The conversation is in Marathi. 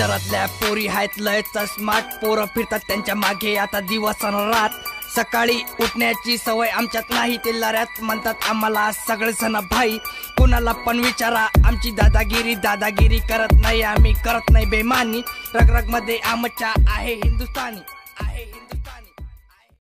शहरातल्या पोरी आहेत लयच स्मार्ट, पोरं फिरतात त्यांच्या मागे आता दिवस अन रात। सकाळी उठण्याची सवय आमच्यात नाही, ते लऱ्यात म्हणतात आम्हाला सगळे जण भाई। कुणाला पण विचारा आमची दादागिरी करत नाही आम्ही, करत नाही बेमानी। रग रग मध्ये आमच्या आहे हिंदुस्तानी।